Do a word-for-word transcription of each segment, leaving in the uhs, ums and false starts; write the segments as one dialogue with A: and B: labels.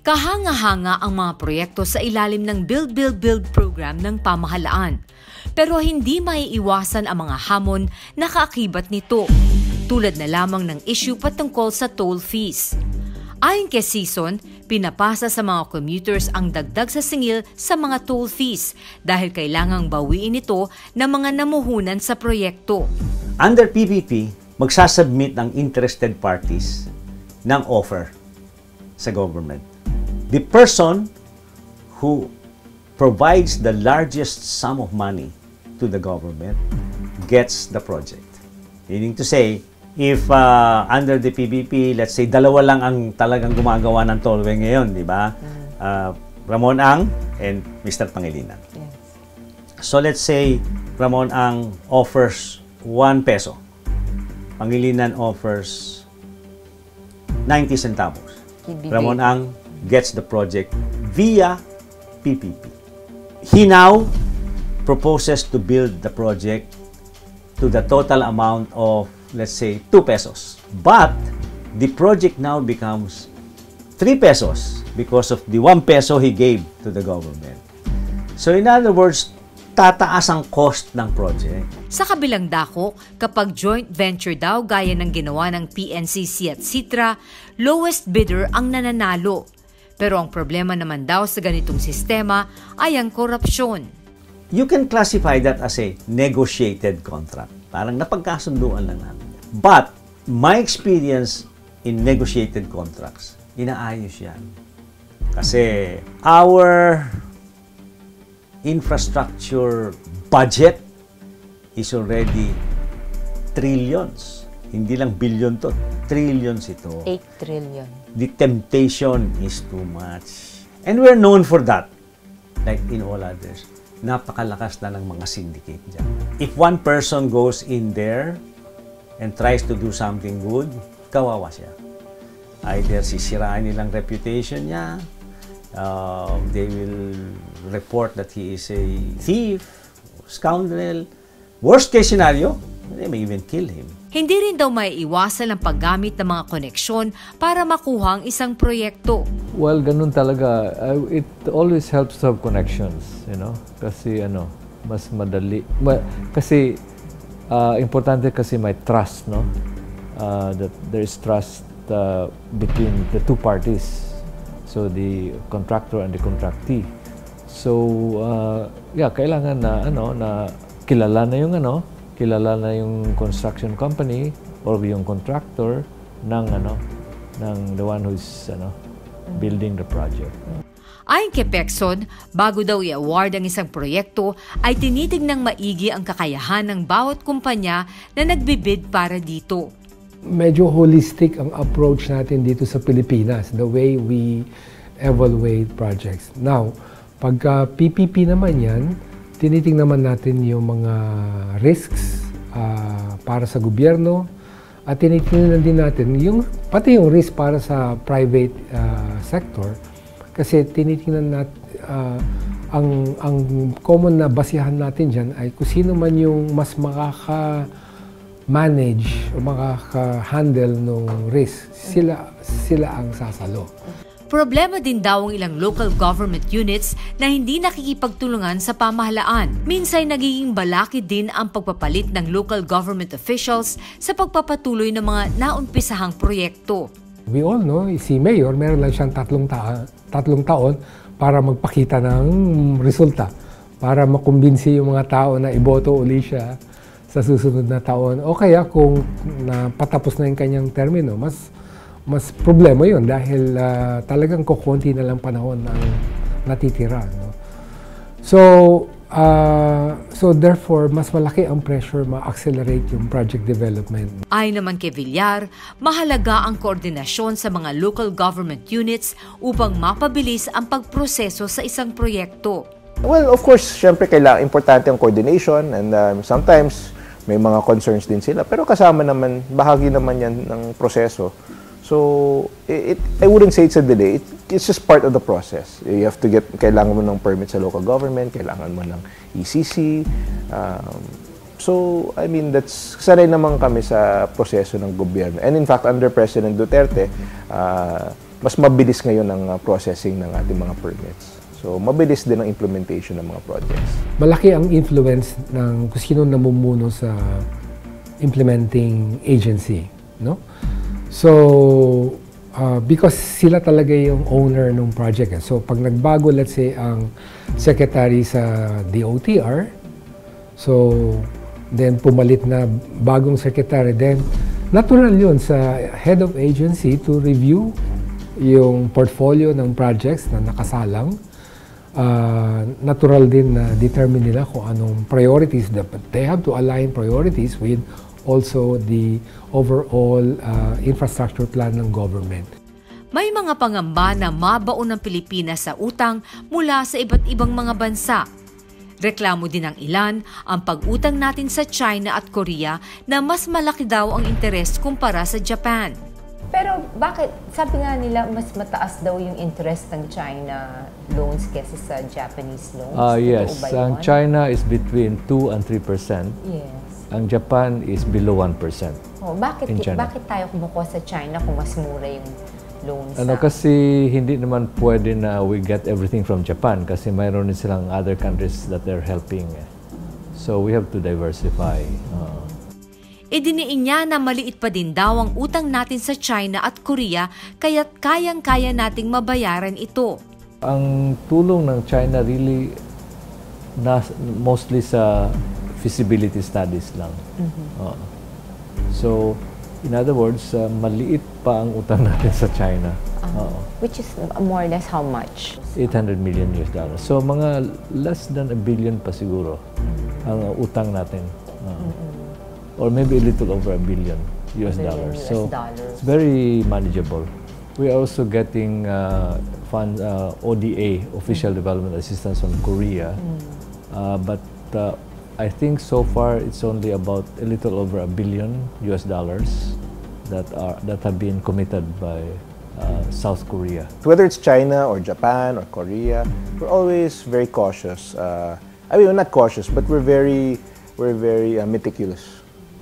A: Kahanga-hanga ang mga proyekto sa ilalim ng Build Build Build program ng pamahalaan. Pero hindi maiiwasan ang mga hamon na kaakibat nito, tulad na lamang ng issue patungkol sa toll fees. Ayon kay Season, pinapasa sa mga commuters ang dagdag sa singil sa mga toll fees dahil kailangang bawiin ito ng mga namuhunan sa proyekto.
B: Under P P P, magsasubmit ang interested parties ng offer sa government. The person who provides the largest sum of money to the government gets the project. Meaning to say, if uh, under the P P P, let's say, dalawa lang ang talagang gumagawa ng tollway ngayon, di ba? Uh, Ramon Ang and Mister Pangilinan. Yes. So let's say, Ramon Ang offers one peso. Pangilinan offers ninety centavos. Ramon Ang gets the project via P P P. He now proposes to build the project to the total amount of, let's say, two pesos. But the project now becomes three pesos because of the one peso he gave to the government. So in other words, tataas ang cost ng project.
A: Sa kabilang dako, kapag joint venture daw gaya ng ginawa ng P N C C at Sitra, lowest bidder ang nananalo. Pero ang problema naman daw sa ganitong sistema ay ang korupsyon.
B: You can classify that as a negotiated contract. Parang napagkasunduan lang namin. But my experience in negotiated contracts, inaayos yan. Kasi our infrastructure budget is already trillions. Hindi lang billion to, trillions ito.
C: eight trillion.
B: The temptation is too much. And we're known for that. Like in all others. Napakalakas na ng mga syndicate dyan. If one person goes in there and tries to do something good, kawawa siya. Either sisirain nilang reputation niya, uh, they will report that he is a thief, scoundrel. Worst case scenario, they may even kill him.
A: Hindi rin daw maiiwasan ang paggamit ng mga koneksyon para makuha ang isang proyekto.
D: Well, ganun talaga. Uh, it always helps to have connections, you know? Kasi ano, mas madali. Ma kasi uh, importante kasi may trust, no? Uh, that there is trust uh, between the two parties. So the contractor and the contractee. So uh, yeah, kailangan na ano na kilala na yung ano, kilala na yung construction company or yung contractor ng ano ng the one who's ano building the project.
A: Ayon kay Pecson, bago daw i-award ang isang proyekto, ay tinitignang maigi ang kakayahan ng bawat kumpanya na nagbibid para dito.
E: Medyo holistic ang approach natin dito sa Pilipinas, the way we evaluate projects. Now, pagka P P P naman yan, tinitingnan naman natin yung mga risks uh, para sa gobyerno at tinitingnan din natin yung, pati yung risk para sa private uh, sector kasi tinitingnan natin uh, ang, ang common na basihan natin dyan ay kung sino man yung mas makaka-manage o makaka-handle ng risk, sila, sila ang sasalo.
A: Problema din daw ang ilang local government units na hindi nakikipagtulungan sa pamahalaan. Minsan nagiging balakid din ang pagpapalit ng local government officials sa pagpapatuloy ng mga naumpisahang proyekto.
E: We all know, si Mayor, meron lang siyang tatlong, ta tatlong taon para magpakita ng resulta. Para makumbinsi yung mga tao na iboto uli siya sa susunod na taon. O kaya kung napatapos na yung kanyang termino, mas mas problema yun dahil uh, talagang kukunti na lang panahon ang natitira. No? So, uh, so therefore, mas malaki ang pressure ma-accelerate yung project development.
A: Ayon naman kay Villar, mahalaga ang koordinasyon sa mga local government units upang mapabilis ang pagproseso sa isang proyekto.
F: Well, of course, syempre kailangan importante ang coordination and um, sometimes may mga concerns din sila. Pero kasama naman, bahagi naman yan ng proseso. So, it, I wouldn't say it's a delay. It, it's just part of the process. You have to get, kailangan mo ng permit sa local government, kailangan mo ng E C C. Um, so, I mean, that's, sanay naman kami sa proseso ng gobyerno. And in fact, under President Duterte, uh, mas mabilis ngayon ang uh, processing ng ating mga permits. So, mabilis din ang implementation ng mga projects.
E: Malaki ang influence ng kung sino namumuno sa implementing agency, no? So, uh, because sila talaga yung owner ng project. Eh. So, pag nagbago, let's say, ang secretary sa D O T R, so, then pumalit na bagong secretary, then natural yun sa head of agency to review yung portfolio ng projects na nakasalang. Uh, natural din na determine nila kung anong priorities dapat. They have to align priorities with also the overall uh, infrastructure plan ng government.
A: May mga pangamba na mabaon ng Pilipinas sa utang mula sa iba't ibang mga bansa. Reklamo din ng ilan ang pag-utang natin sa China at Korea na mas malaki daw ang interes kumpara sa Japan.
C: Pero bakit, sabi nga nila, mas mataas daw yung interest ng China loans kesa sa Japanese loans?
D: Uh, yes,
C: ba
D: ang
C: yun?
D: China is between two and three percent.
C: Yes.
D: Ang Japan is below one percent.
C: Oh, bakit,
D: in China.
C: bakit tayo kumukuha sa China kung mas mura yung loans?
D: Ano,
C: sa...
D: kasi hindi naman pwede na we get everything from Japan kasi mayroon din silang other countries that they're helping. So we have to diversify. Uh,
A: Idiniin niya na maliit pa din daw ang utang natin sa China at Korea kaya't kayang-kaya nating mabayaran ito.
D: Ang tulong ng China really na, mostly sa feasibility studies lang.
C: Mm-hmm.
D: Uh, so, in other words, uh, maliit pa ang utang natin sa China.
C: Uh,
D: uh,
C: which is more or less how much?
D: eight hundred million U S dollars. So, mga less than a billion pa siguro ang uh, utang natin. Uh,
C: Mm-hmm.
D: Or maybe a little over a billion U S dollars.
C: U S
D: So,
C: dollars.
D: it's very manageable. We are also getting uh, fund, uh, O D A, Official Development Assistance from Korea.
C: Mm.
D: Uh, but uh, I think so far it's only about a little over a billion U S dollars that are that have been committed by uh, South Korea.
F: Whether it's China or Japan or Korea, we're always very cautious. Uh, I mean, we're not cautious, but we're very, we're very uh, meticulous.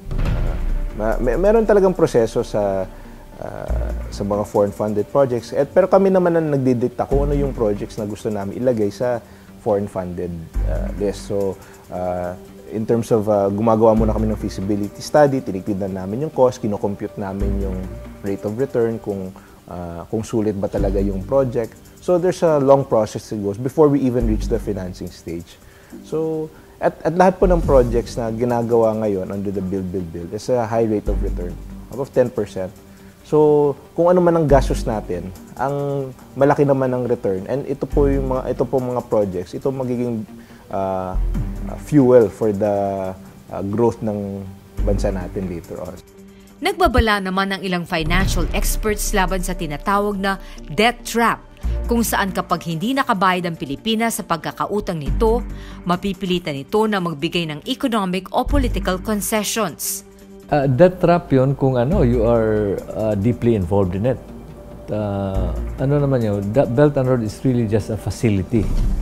F: Uh, may, meron talagang proseso sa uh, sa mga foreign-funded projects. At, pero kami naman ang nagdidikta kung ano yung projects na gusto namin ilagay sa foreign-funded uh, list. So, uh, in terms of uh, gumagawa muna kami ng feasibility study, tinitignan namin yung cost, kinocompute namin yung rate of return, kung, uh, kung sulit ba talaga yung project. So, there's a long process that goes before we even reach the financing stage. So, At, at lahat po ng projects na ginagawa ngayon under the Build, Build, Build is a high rate of return, above ten percent. So, kung ano man ang gastos natin, ang malaki naman ang return. And ito po yung mga, ito po mga projects, ito magiging uh, uh, fuel for the uh, growth ng bansa natin later on.
A: Nagbabala naman ng ilang financial experts laban sa tinatawag na debt trap, kung saan kapag hindi nakabayad ang Pilipinas sa pagkakautang nito, mapipilitan ito na magbigay ng economic o political concessions.
D: Uh, debt trap yun kung ano, you are uh, deeply involved in it. Uh, ano naman yun, Belt and Road is really just a facility.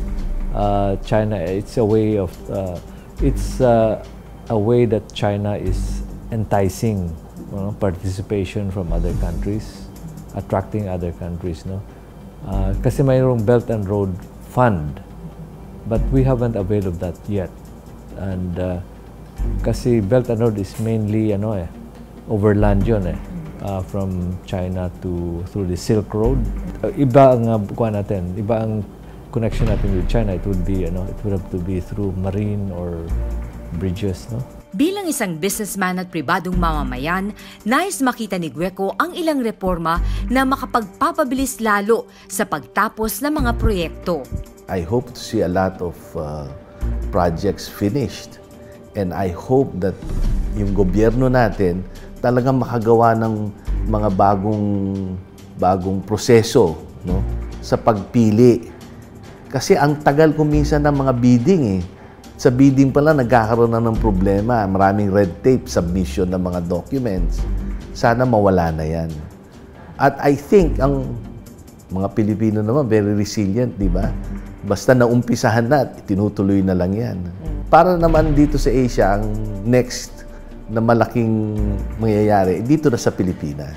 D: Uh, China, it's a way of, uh, it's uh, a way that China is enticing you know, participation from other countries, attracting other countries, no? Uh, kasi mayroong Belt and Road Fund, but we haven't availed of that yet. And uh, kasi Belt and Road is mainly ano eh, overland yun eh, uh, from China to through the Silk Road. Uh, iba ang uh, kuha natin, iba ang connection natin with China. It would be ano, it would have to be through marine or bridges, no?
A: Bilang isang businessman at pribadong mamamayan, nais makita ni Gueco ang ilang reforma na makapagpapabilis lalo sa pagtapos ng mga proyekto.
G: I hope to see a lot of uh, projects finished, and I hope that yung gobyerno natin talagang makagawa ng mga bagong bagong proseso, no, sa pagpili. Kasi ang tagal kuminsan ng mga bidding eh. Sa bidding pala, nagkakaroon na ng problema. Maraming red tape, submission ng mga documents. Sana mawala na yan. At I think, ang mga Pilipino naman, very resilient, di ba? Basta naumpisahan na, tinutuloy na lang yan. Para naman dito sa Asia, ang next na malaking mangyayari, dito na sa Pilipinas.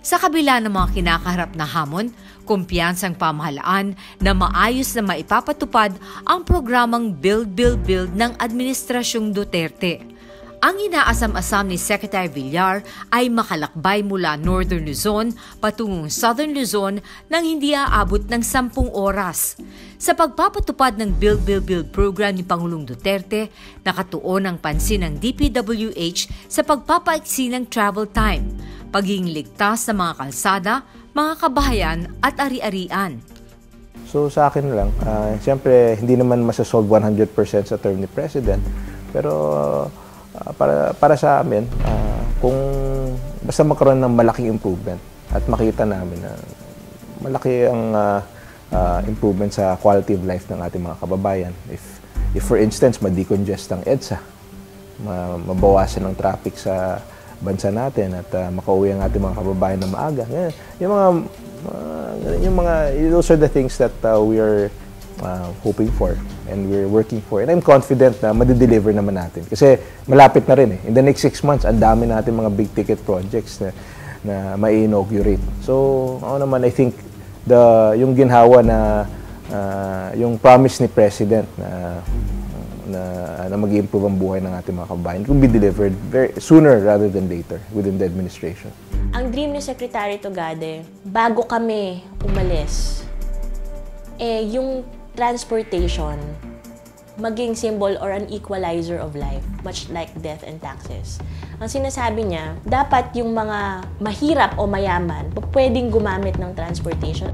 A: Sa kabila ng mga kinakaharap na hamon, kumpiyansang pamahalaan na maayos na maipapatupad ang programang Build, Build, Build ng Administrasyong Duterte. Ang inaasam-asam ni Secretary Villar ay makalakbay mula Northern Luzon patungong Southern Luzon nang hindi aabot ng sampung oras. Sa pagpapatupad ng Build, Build, Build program ni Pangulong Duterte, nakatuon ang pansin ng D P W H sa pagpapaiksi ng travel time, pagiging ligtas sa mga kalsada, mga kabahayan at ari-arian.
F: So sa akin lang, uh, siyempre hindi naman masasolve one hundred percent sa term ni President, pero uh, para, para sa amin, uh, kung basta magkaroon ng malaking improvement at makita namin na malaki ang uh, uh, improvement sa quality of life ng ating mga kababayan. If, if for instance, ma-decongest ang EDSA, ma mabawasan ang traffic sa bansa natin at uh, makauwi ang ating mga kababayan na maaga. Yan, yung mga, uh, yung mga, those are the things that uh, we are uh, hoping for and we're working for. And I'm confident na madideliver naman natin. Kasi malapit na rin eh. In the next six months, ang dami natin mga big ticket projects na, na ma-inaugurate. So, ako naman, I think the, yung ginhawa na, uh, yung promise ni President na na, na mag-i-improve ang buhay ng ating mga kababayan will be delivered very, sooner rather than later within the administration.
H: Ang dream ni Secretary Togade, bago kami umalis, eh, yung transportation maging symbol or an equalizer of life, much like death and taxes. Ang sinasabi niya, dapat yung mga mahirap o mayaman pwedeng gumamit ng transportation.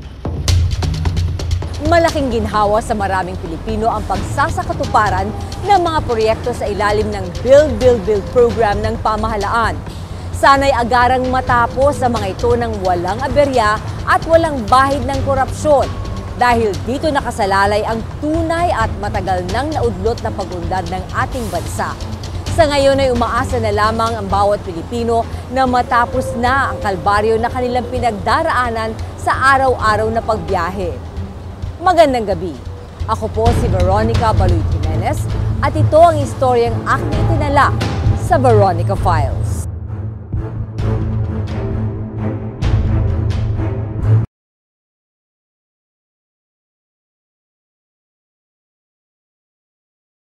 A: Malaking ginhawa sa maraming Pilipino ang pagsasakatuparan ng mga proyekto sa ilalim ng Build, Build, Build program ng pamahalaan. Sana'y agarang matapos sa mga ito ng walang aberya at walang bahid ng korupsyon. Dahil dito nakasalalay ang tunay at matagal nang naudlot na pag-unlad ng ating bansa. Sa ngayon ay umaasa na lamang ang bawat Pilipino na matapos na ang kalbaryo na kanilang pinagdaraanan sa araw-araw na pagbiyahe. Magandang gabi. Ako po si Veronica Baloy Jimenez at ito ang istoryang aking itinala sa Veronica Files.